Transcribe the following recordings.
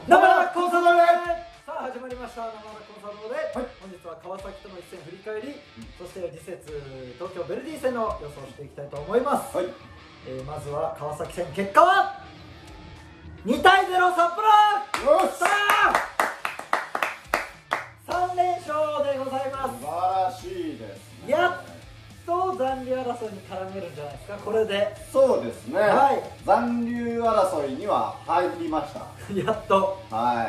生コンサドーレ。さあ始まりました生コンサドーレ、本日は川崎との一戦振り返り、そして次節東京ベルディ戦の予想をしていきたいと思います。まずは川崎戦、結果は2対0札幌。さあ3連勝でございます。 素晴らしいですね。 やっと残留争いに絡めるんじゃないですか、これで。 そうですね、 はい、 残留争いには入りました。 やっと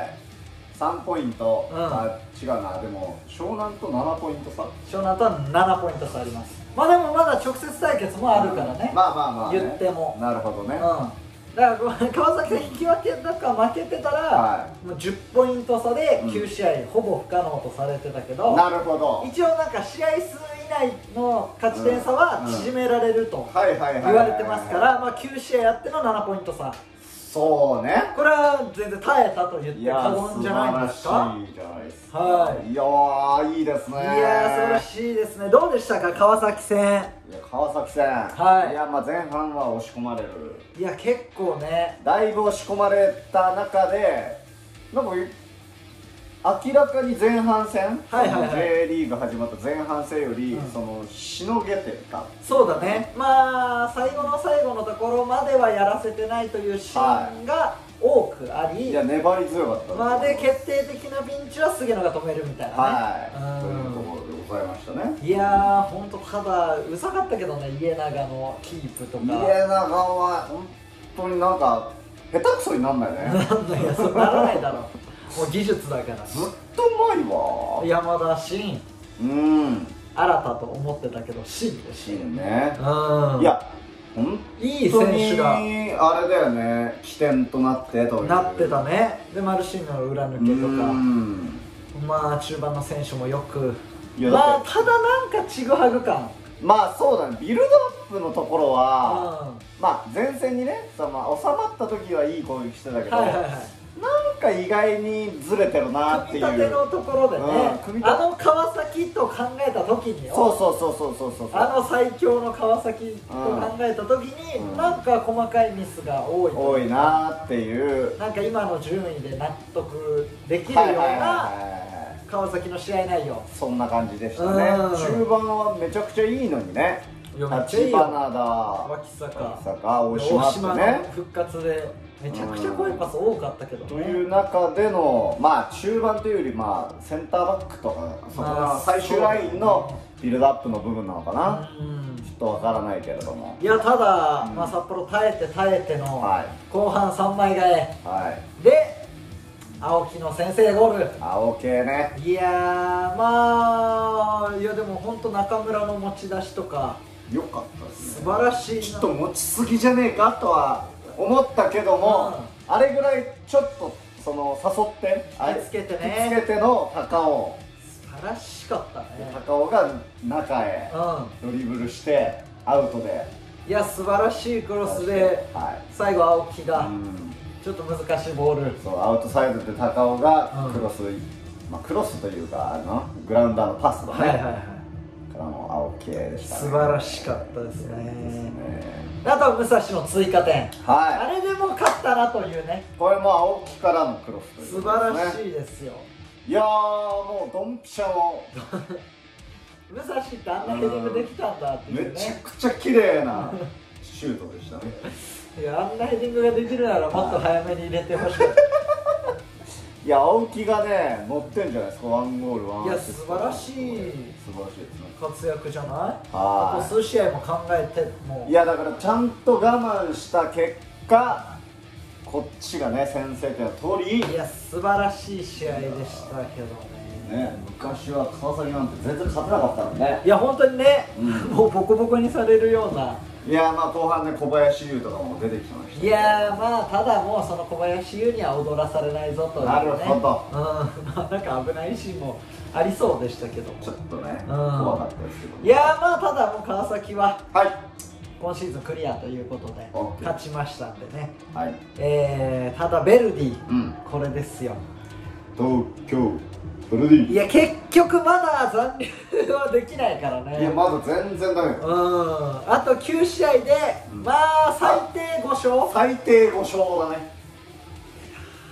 3ポイント、違うな、でも湘南と7ポイント差。 湘南とは7ポイント差あります。まあでもまだ直接対決もあるからね、 まあ、ね、 言っても。 なるほどね。 だから川崎が引き分けだか負けてたら、もう10ポイント差で9試合ほぼ不可能とされてたけど、 なるほど。 一応なんか試合数以内の勝ち点差は縮められると言われてますから、まあ9試合やっての7ポイント差。 そうね、 これは全然耐えたと言って過言じゃないですか。 いいじゃないですか。 いやー、いいですね。 いやー、素晴らしいですね。どうでしたか、川崎戦。 いや、川崎戦、いや、まあ前半は押し込まれる。 いや、結構ね、 だいぶ押し込まれた中で、なんか明らかに前半戦、J リーグ始まった前半戦より、そのしのげてた。 そうだね、まあ最後の最後のところまではやらせてないというシーンが多くあり、 いや、粘り強かった。 まあで決定的なピンチは菅野が止めるみたいなね、 というところでございましたね。 いやー、ほんとただうざかったけどね、家長のキープとか。 家長は本当になんか下手くそになんないね。 なんないや、そうならないだろう。もう技術だから。 ずっとうまいわ。 山田真、新たと思ってたけど真で真ね。いや、 いい選手があれだよね、起点となってというなってたね。でマルシーニョの裏抜けとか、まあ中盤の選手もよく、まあただなんかちぐはぐ感、 まあそうだね、ビルドアップのところは、まあ前線にね、収まった時はいい攻撃してたけど、なんか意外にずれてるなっていう組み立てのところでね、あの川崎と考えた時によ、 そうあの最強の川崎と考えた時に、なんか細かいミスが多いなっていう、 なんか今の順位で納得できるような川崎の試合内容、 そんな感じでしたね。中盤はめちゃくちゃいいのにね、立花だ、 脇坂、 大島ってね、 復活でめちゃくちゃ怖いパス多かったけどね。 という中での、まあ中盤というより、まあセンターバックとか、そこが最終ラインのビルドアップの部分なのかな、ちょっとわからないけれども。 いや、ただ、まあ札幌耐えての後半3枚替えで青木の先制ゴール。 青木ね。 いやー、まあ、いやでも本当中村の持ち出しとか良かったですね。 素晴らしいな。 ちょっと持ちすぎじゃねえかとは思ったけども、あれぐらいちょっとその誘って引きつけての高尾、 素晴らしかったね。 高尾が中へドリブルしてアウトで、 いや素晴らしいクロスで、最後青木がちょっと難しいボール、 そうアウトサイドで高尾がクロス、まあクロスというかグラウンダーのパスだね、からの青木でしたね。 素晴らしかったですね。あとは武蔵の追加点、あれでも勝ったなというね。 これも青木からのクロスという、 素晴らしいですよ。 いやー、もうドンピシャの武蔵ってあんなヘディングできたんだっていうね。 めちゃくちゃ綺麗なシュートでしたね。 いや、あんなヘディングができるならもっと早めに入れてほしかった。 いや、青木がね乗ってんじゃないですか、ワンゴールワンアシスト。 いや素晴らしいですね、 活躍じゃない。あと数試合も考えても、 いやだからちゃんと我慢した結果、こっちがね先制点を取り、 いや素晴らしい試合でしたけどね。 昔は川崎なんて全然勝てなかったのね。 いや本当にね、もうボコボコにされるような。 いや、まあ後半ね小林優とかも出てきました。 いやまあただもうその小林優には踊らされないぞというね。 なるほど。 まあなんか危ないシーンもありそうでしたけども、 ちょっとね怖かったですけど。 いやまあただもう川崎は今シーズンクリアということで勝ちましたんでね。ただベルディ、これですよ、 東京ベルディ。 いや結局まだ残留はできないからね。 いやまだ全然ダメよ。 あと9試合で、まあ最低5勝、 最低5勝だね。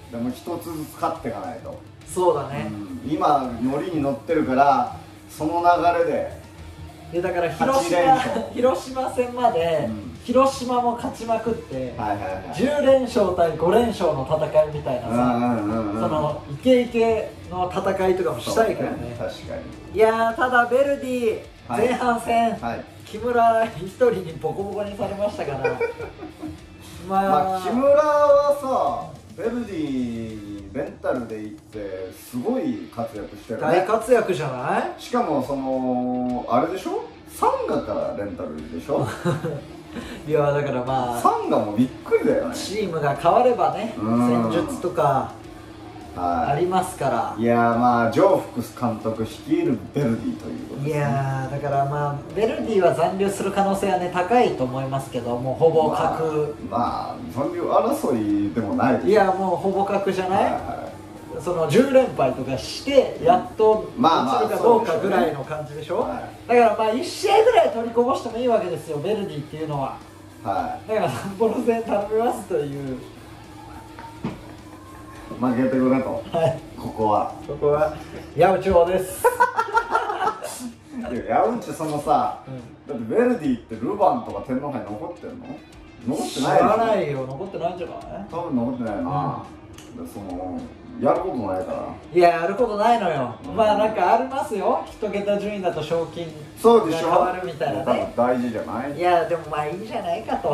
でも一つずつ勝っていかないと。 そうだね、 今ノリに乗ってるからその流れでだから広島戦まで、広島も勝ちまくって、10連勝対5連勝の戦いみたいなさ、そのイケイケの戦いとかもしたいからね。 確かに。 いやー、ただベルディ前半戦、木村一人にボコボコにされましたからまあ木村はさ、ベルディレンタルで行ってすごい活躍してるね。 大活躍じゃない？ しかもそのあれでしょ、サンガからレンタルでしょいやだからまあサンガもびっくりだよね。 チームが変わればね、戦術とかありますから。 いやまあジョー・フクス監督率いるベルディということですね。 いやだからまあベルディは残留する可能性はね高いと思いますけど、もうほぼ確、 まあ残留争いでもないです。 いやもうほぼ確じゃない、その10連敗とかしてやっと落ちるかどうかぐらいの感じでしょ。だからまあ1試合ぐらい取りこぼしてもいいわけですよ、ベルディっていうのは。だから札幌戦頼みますという、 負けてくれと。ここは八百長です。 いや八百長そのさ、だってベルディってルヴァンとか天皇杯残ってるの？残ってないでしょ。知らないよ、残ってないんじゃない？ 多分残ってないな。そのやることないから。 いや、やることないのよ。まあなんかありますよ、一桁順位だと賞金が変わるみたいなね。 大事じゃない？ いやでもまあいいんじゃないかと。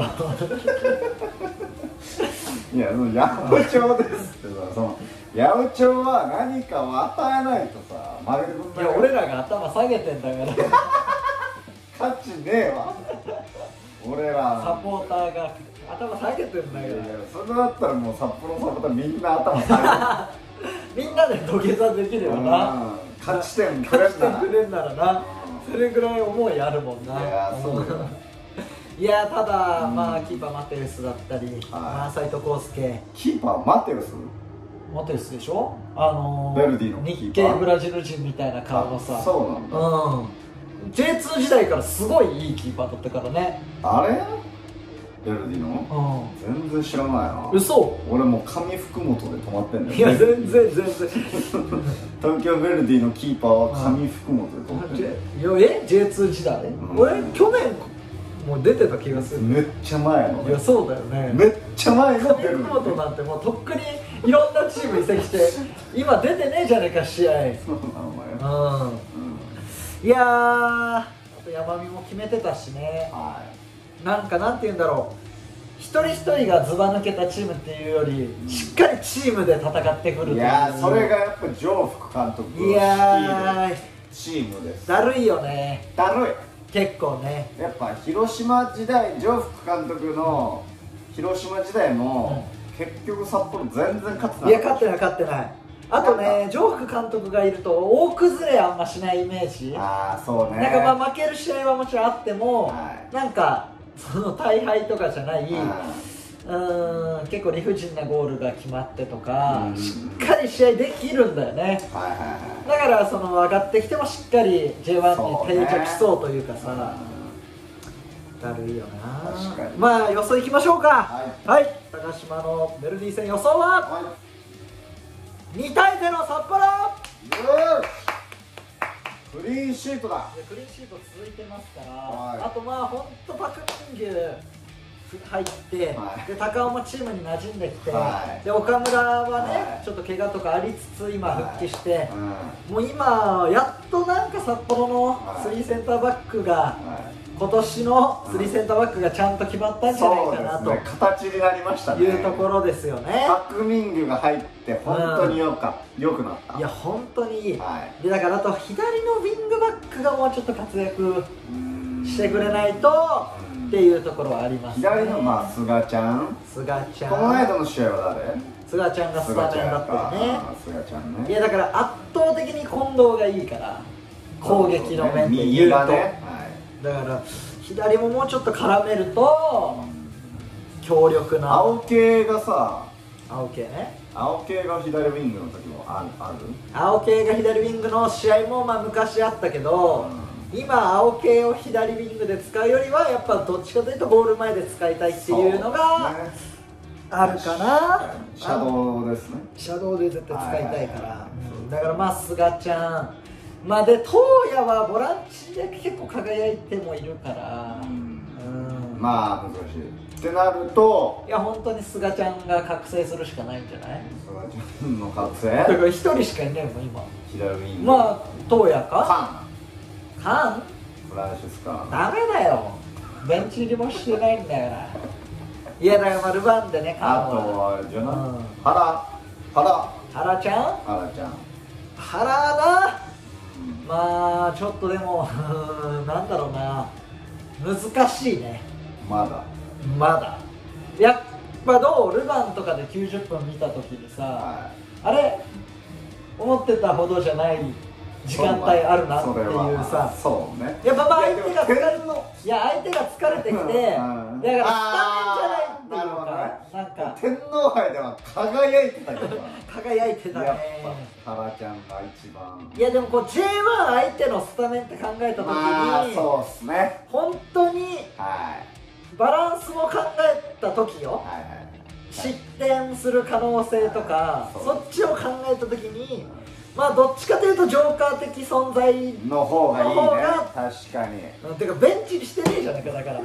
いや、八百長ですってさ、その八百長は何かを与えないとさ負けてくんない。 いや俺らが頭下げてんだから価値ねえわ俺らサポーターが頭下げてんだけど。 それだったらもう札幌のサポーターみんな頭下げるみんなで土下座できるよな。 勝ち点くれんならな、それぐらい思いあるもんな。 いやそうよいやただ、まあキーパーマテウスだったり、斉藤康介。 キーパーマテウスでしょ、 ベルディの日系ブラジル人みたいな顔のさ。 そうなんだ。 J2 時代からすごいいいキーパーだったからね。 あれベルディの、全然知らないな。 嘘。 俺もう上福本で止まってんだよ。 いや全然東京ベルディのキーパーは上福本で止まってる。 J2 時代、俺去年もう出てた気がする。 めっちゃ前の。 いやそうだよね、 めっちゃ前の上福本なんてもうとっくにいろんなチーム移籍して今出てねえじゃねえか試合。 そうなのよ。 いやあと山見も決めてたしね。なんかなんて言うんだろう、一人一人がずば抜けたチームっていうよりしっかりチームで戦ってくるという。 いやそれがやっぱジョー副監督のチームです。 だるいよね。 だるい結構ね。 やっぱ広島時代、ジョー副監督の広島時代も、結局札幌全然勝ってない。 いや勝ってないあとね、ジョー副監督がいると大崩れあんましないイメージ。 そうね。 なんかまあ負ける試合はもちろんあっても、なんかその大敗とかじゃない、結構理不尽なゴールが決まってとか、しっかり試合できるんだよね。だからその上がってきてもしっかり J1 に定着しそうというかさ、だるいよな。まあ予想いきましょうか。はい、高島のベルディ戦予想は2対0の札幌。 クリーンシートだ。 クリーンシート続いてますから、あとまあ本当パク・ミンギュ入って、で高尾もチームに馴染んできて、で岡村はね、ちょっと怪我とかありつつ今復帰して、もう今やっとなんか札幌の3センターバックが、今年の3センターバックがちゃんと決まったんじゃないかなと、 形になりましたね。 いうところですよね。 パク・ミンギュが入って本当によくなった。 いや本当にいい。でだからあと左のウィングバックがもうちょっと活躍してくれないとっていうところはありますね。 左の菅ちゃん。この間の試合は誰？ 菅ちゃんがスタメンだったよね。 菅ちゃんね。 いやだから圧倒的に近藤がいいから、攻撃の面で言うと、だから左ももうちょっと絡めると強力な。 青系がさ、 青系ね、 青系が左ウィングの時もある？ 青系が左ウィングの試合もまあ昔あったけど、今青系を左ウィングで使うよりはやっぱどっちかというとゴール前で使いたいっていうのがあるかな。 シャドウですね。 シャドウで絶対使いたいから、だからまあ菅ちゃん、まあで東野はボランチで結構輝いてもいるから、 まあ難しいってなると、 いや本当に菅ちゃんが覚醒するしかないんじゃない。 菅ちゃんの覚醒、 だから一人しかいないもん今。 左ウィング、 まあ東野かカンフランシスカ、 ダメだよ、ベンチ入りもしてないんだから。いやだからまあルヴァンでね、カンあとはじゃな、 原ちゃん、原な、まあちょっとでもなんだろうな、難しいね。まだやっぱどう、ルヴァンとかで90分見た時にさ、あれ思ってたほどじゃない時間帯あるなっていうさ、 そうね、 やっぱまあ相手が疲れてきて、だからスタメンじゃないっていうか、なんか天皇杯では輝いてたけど輝いてたね。 やっぱ原ちゃんが一番。 いやでもこう J1 相手のスタメンって考えた時に、 そうっすね、 本当にバランスも考えた時よ、失点する可能性とか、そっちを考えた時に、まあどっちかというとジョーカー的存在の方がいいね。確かに。 てかベンチにしてねえじゃねえか、だから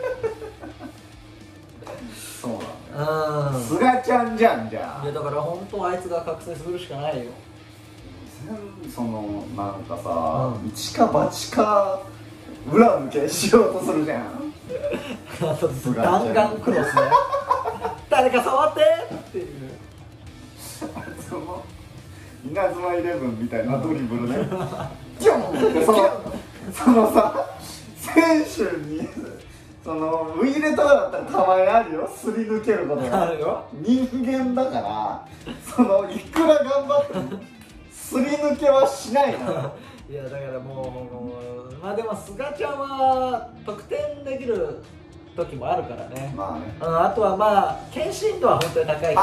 そうなんだよ、菅ちゃんじゃん。じゃあいやだから本当あいつが覚醒するしかないよ。 そのなんかさ、一か八か裏抜けしようとするじゃん弾丸クロスね誰か触ってっていうその稲妻イレブンみたいなドリブルねギョンってそのさ、選手にそのウイイレとかだったらたまにあるよ、すり抜けることが。人間だからそのいくら頑張ってもすり抜けはしないのよいやだからもうまあでも菅ちゃんは得点できる時もあるからね。 まあね、 あとはまあ献身度は本当に高いから、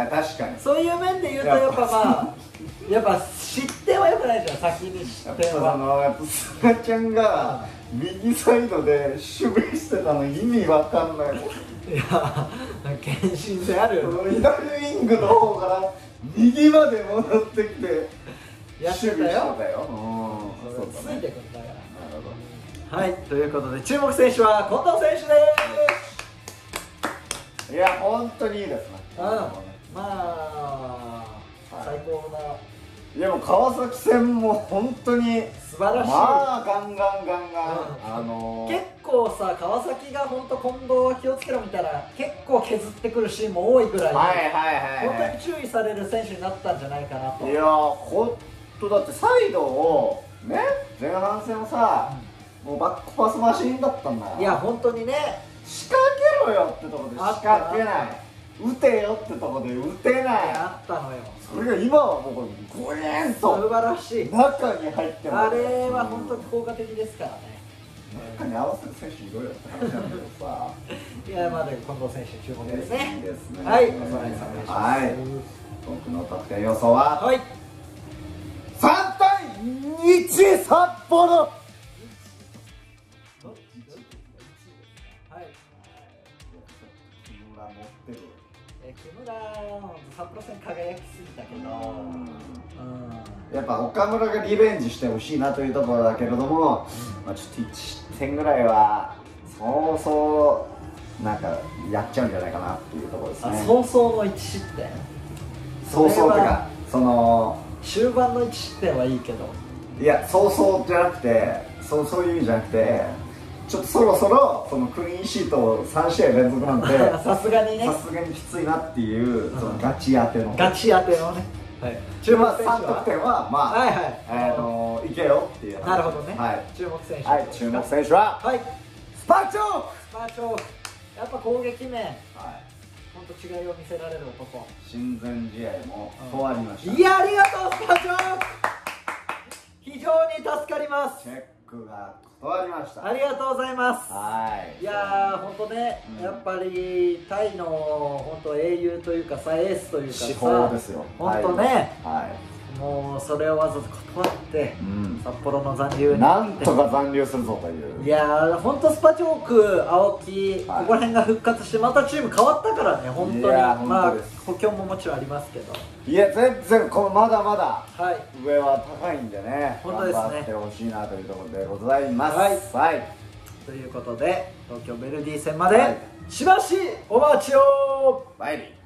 確かにそういう面で言うとやっぱまあやっぱ失点は良くないじゃん、先に失点は。 やっぱ菅ちゃんが右サイドで守備してたの意味わかんないもん。いや献身性あるよ。 左ウィングの方から右まで戻ってきてやってたよ。 ついてくんだから。はい、ということで注目選手は近藤選手です。 いや本当にいいですね。 まあ最高な。 でも川崎戦も本当に素晴らしい。 まあガンガン結構さ、川崎が本当近藤は気をつけろみたいな結構削ってくるシーンも多いぐらい、本当に注意される選手になったんじゃないかなと。 いや本当だってサイドをね、前半戦はさ、もうバックパスマシンだったんだよ。 いや本当にね、 仕掛けろよってとこで仕掛けない、打てよってとこで打てない、 あったのよ。 それが今はもうゴーンと素晴らしい、 中に入ってます。 あれは本当に効果的ですからね。 中に合わせる選手いろいろって話なんだけどさいやまだ近藤選手注目ですね。 いいですね。 はい、お願いします。 僕の得点予想ははい、 3対1札幌。 はい、 木村持ってる。 木村札幌戦輝きすぎたけど、 やっぱ岡村がリベンジしてほしいなというところだけれども、まあちょっと1点ぐらいはそうそうなんかやっちゃうんじゃないかなっていうところですね。 早々の1失点、 早々ってかその終盤の1失点はいいけど、 いや早々じゃなくてそういう意味じゃなくて、ちょっとそろそろそのクリーンシートを3試合連続なんでさすがにね、 さすがにきついなっていうそのガチ当てのね、 注目選手は3得点はまあいけよっていう。 なるほどね。注目選手、 はい、注目選手はスパチョーク。 やっぱ攻撃面、本当違いを見せられる男。 親善試合も終わりました。 いや、ありがとうスパチョーク、非常に助かります。 チェックが断りました。 ありがとうございます。いやー本当ね、やっぱりタイの本当英雄というかさ、エースというかさ、 至宝ですよ本当ね、 もうそれをわざわざ断って、札幌の残留になんとか残留するぞという。 いやー、本当スパチョーク、青木、ここら辺が復活してまたチーム変わったからね、本当に。まあ補強ももちろんありますけど、 いや全然まだまだはい上は高いんでね、 本当ですね、 頑張ってほしいなというところでございます。 はい、ということで東京ベルディ戦までしばしお待ちを。 バイビー。